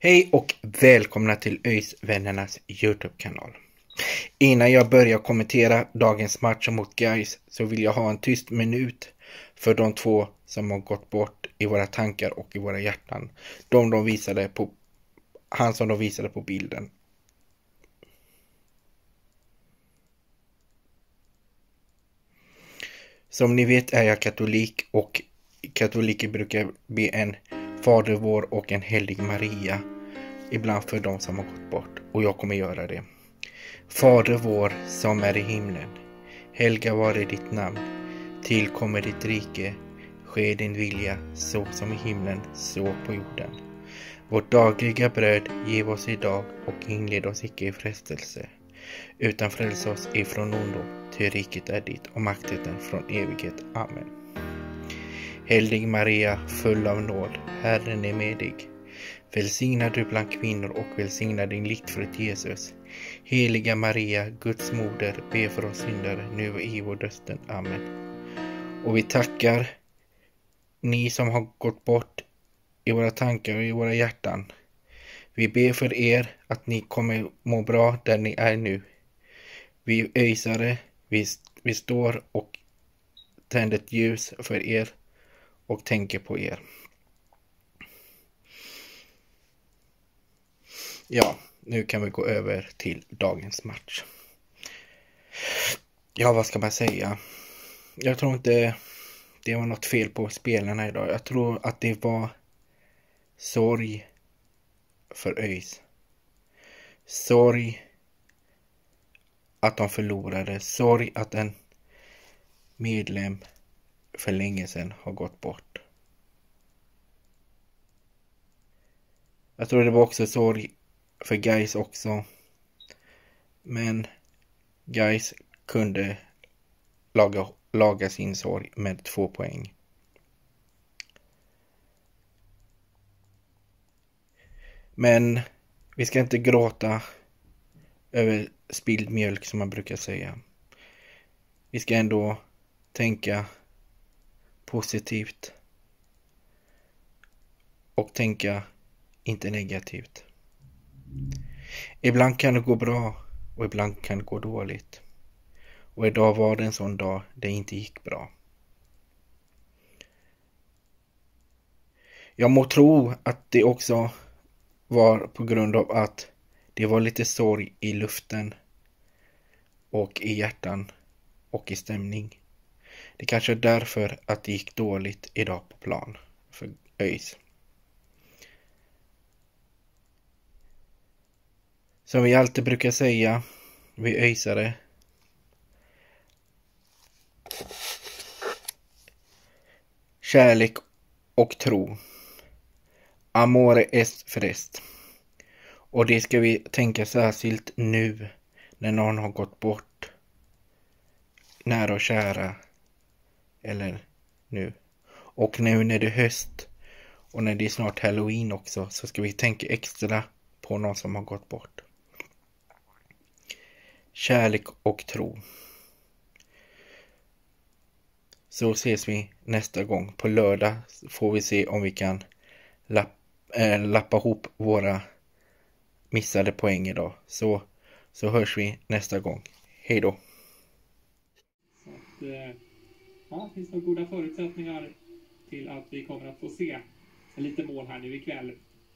Hej och välkomna till ÖIS-vännernas YouTube-kanal. Innan jag börjar kommentera dagens match mot Gais så vill jag ha en tyst minut för de två som har gått bort i våra tankar och i våra hjärtan. Han som de visade på bilden. Som ni vet är jag katolik och katoliker brukar be en Fader vår och en helig Maria ibland för de som har gått bort, och jag kommer göra det. Fader vår som är i himlen, helga vare ditt namn, tillkommer ditt rike, ske din vilja så som i himlen så på jorden. Vårt dagliga bröd giv oss idag och inled oss icke i frestelse, utan fräls oss ifrån ondo, ty riket är ditt och makten från evighet. Amen. Helig Maria, full av nåd, Herren är med dig. Välsignad du bland kvinnor och välsignad din livsfrukt Jesus. Heliga Maria, Guds moder, be för oss syndare, nu och i vår dödsstund. Amen. Och vi tackar ni som har gått bort i våra tankar och i våra hjärtan. Vi ber för er att ni kommer må bra där ni är nu. Vi öjsare, vi står och tänder ett ljus för er och tänker på er. Ja, nu kan vi gå över till dagens match. Ja, vad ska man säga? Jag tror inte det var något fel på spelarna idag. Jag tror att det var sorg för ÖIS. Sorg att de förlorade. Sorg att en medlem för länge sedan har gått bort. Jag tror det var också sorg för Gais också. Men Gais kunde laga sin sorg med 2 poäng. Men vi ska inte gråta över spilld mjölk som man brukar säga. Vi ska ändå tänka positivt och tänka inte negativt. Ibland kan det gå bra och ibland kan det gå dåligt. Och idag var det en sån dag det inte gick bra. Jag må tro att det också var på grund av att det var lite sorg i luften och i hjärtan och i stämning. Det kanske är därför att det gick dåligt idag på plan för ÖIS. Som vi alltid brukar säga, vi öjsare. Kärlek och tro. Amore est frest. Och det ska vi tänka särskilt nu när någon har gått bort. Nära och kära. Eller nu. Och nu när det är höst och när det är snart Halloween också, så ska vi tänka extra på någon som har gått bort. Kärlek och tro. Så ses vi nästa gång. På lördag får vi se om vi kan lappa ihop våra missade poäng idag. Så hörs vi nästa gång. Hej då. Så att, ja, det finns nog goda förutsättningar till att vi kommer att få se lite mål här nu ikväll.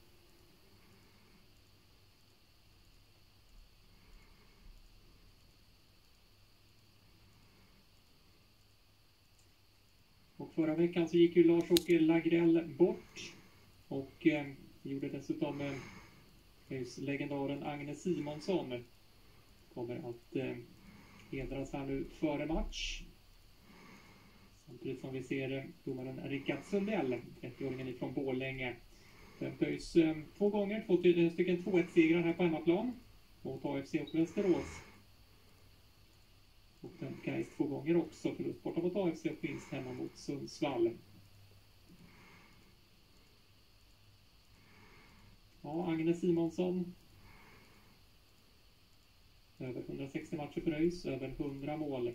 Och förra veckan så gick ju Lars-Åke Lagrell bort och gjorde dessutom legendaren Agne Simonsson kommer att hedras här nu före match. Samtidigt som vi ser domaren Rickard Sundell, 30-åringen ifrån Borlänge. Döms 2 gånger, 2 stycken 2-1-segrar här på hemmaplan mot AFC och Västerås. Och den Gais 2 gånger också, förlust borta mot AFC och vinst hemma mot Sundsvall. Ja, Agne Simonsson. Över 160 matcher för ÖIS, över 100 mål.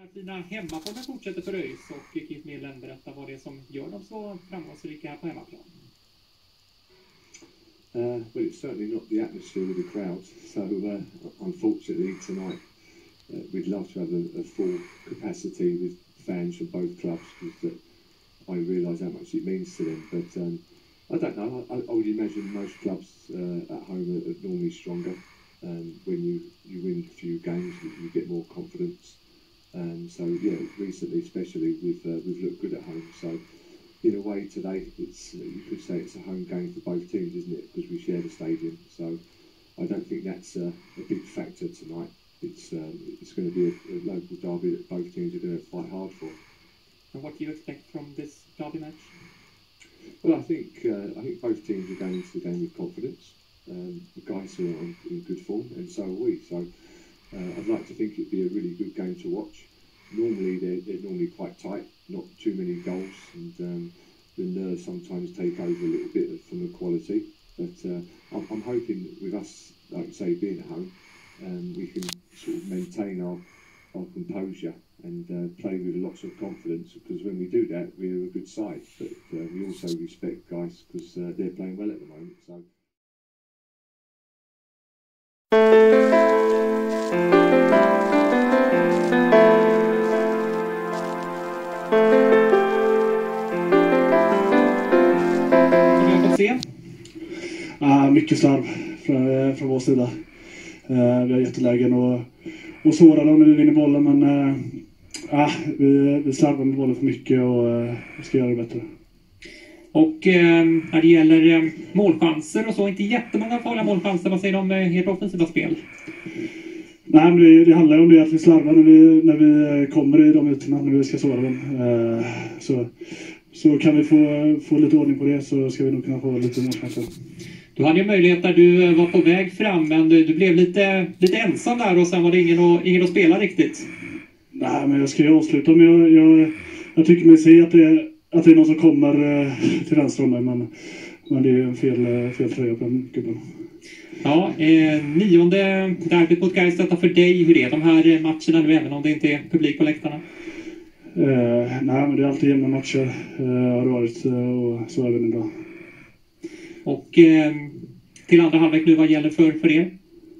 fina hemmaformen fortsätter för ÖIS och Keith Millen berätta vad det är som gör dem så framgångsrika på hemmaplan. Well, it's certainly not the atmosphere with the crowd. So, unfortunately, tonight we'd love to have a full capacity with fans from both clubs because I realise how much it means to them. But I don't know. I would imagine most clubs at home are normally stronger. When you win a few games, you get more confidence. So yeah, recently especially we've looked good at home. So in a way today, it's you could say it's a home game for both teams, isn't it? Because we share the stadium. So I don't think that's a big factor tonight. It's going to be a local derby that both teams are going to fight hard for. And what do you expect from this derby match? Well, I think both teams are going into the game with confidence. The guys are in good form, and so are we. So I'd like to think it'd be a really good game to watch. Normally they're normally quite tight, not too many goals, and the nerves sometimes take over a little bit from the quality. But I'm hoping with us, like you say, being at home, we can sort of maintain our composure and play with lots of confidence, because when we do that, we're a good side. But we also respect guys because they're playing well at the moment. So. Mycket slarv från vår sida. Vi har jättelägen och sårar dem när vi vinner bollen, men vi slarvar med bollen för mycket och vi ska göra det bättre. Och när det gäller målchanser och så, inte jättemånga farliga målchanser. Vad säger du om ert offensiva spel? Nej, men det handlar om det att vi slarvar när vi kommer i de ytorna, när vi ska såra dem. Så kan vi få lite ordning på det, så ska vi nog kunna få lite målchanser. Du hade ju möjlighet där du var på väg fram, men du blev lite ensam där och sen var det ingen att spela riktigt. Nej, men jag ska ju avsluta, men jag tycker mig se att det är någon som kommer till vänster om mig, men det är en fel tröja på den gubben. Ja, 9:e derbyt mot Gais, detta för dig. Hur är de här matcherna nu, även om det inte är publik på läktarna? Nej, men det är alltid jämna matcher har det varit, och så även idag. Och till andra halvlek nu, vad gäller för er?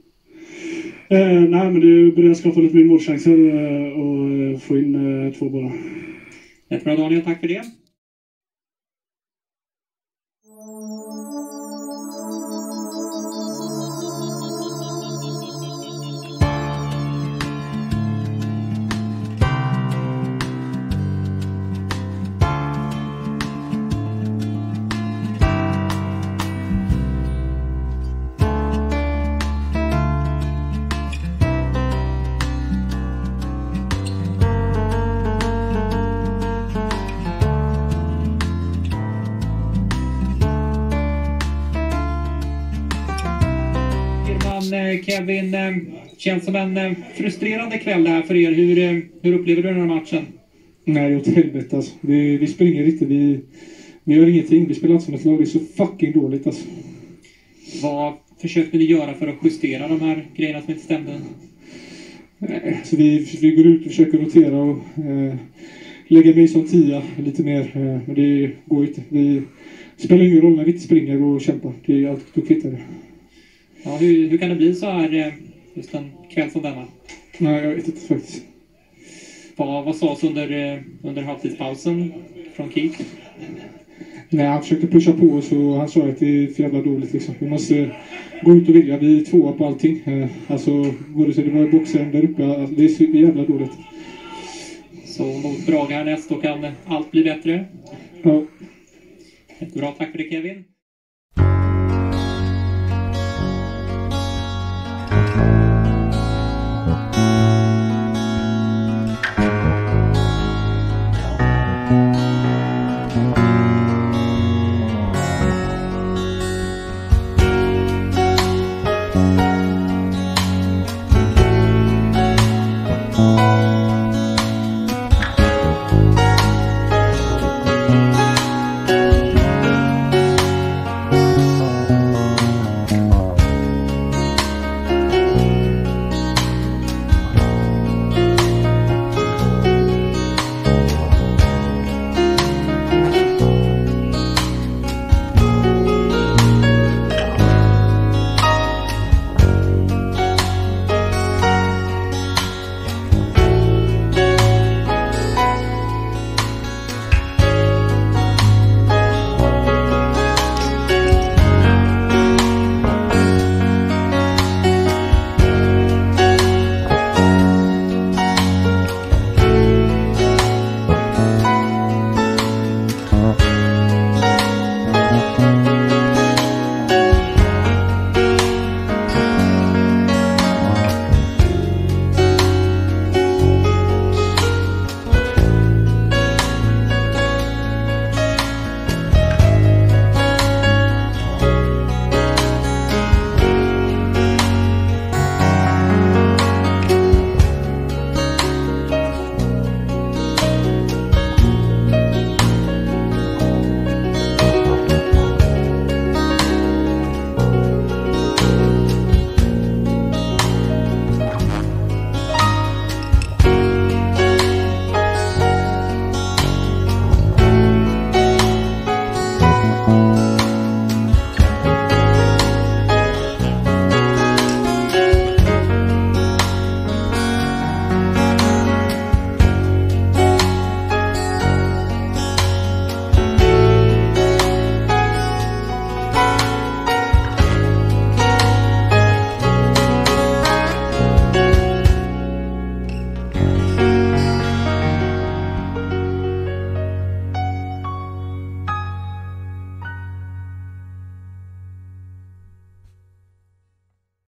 Nej, men det börjar skapa lite mer målchanser och få in 2 bollar. Jättebra, Daniel, tack för det. Kevin, känns som en frustrerande kväll här för er. Hur upplever du den här matchen? Nej, åt helvete alltså. Vi springer inte, vi gör ingenting. Vi spelar inte som ett lag, det är så fucking dåligt alltså. Vad försökte ni göra för att justera de här grejerna som inte stämde? Så vi går ut och försöker rotera och lägga mig som 10 lite mer. Men det går inte. Vi spelar ingen roll när vi inte springer och kämpar. Det är alltid då kvittar det. Ja, hur kan det bli så här just en kväll som denna? Nej, jag vet inte faktiskt. Vad sades under halvtidspausen från Keith? Nej, han försökte pusha på oss och han sa att det är för jävla dåligt liksom. Vi måste gå ut och vilja. Vi är 2 på allting. Alltså, både så det var boxen där uppe. Alltså, det är så jävla dåligt. Så mot Braga härnäst, då kan allt bli bättre? Ja. Jättebra, tack för det Kevin.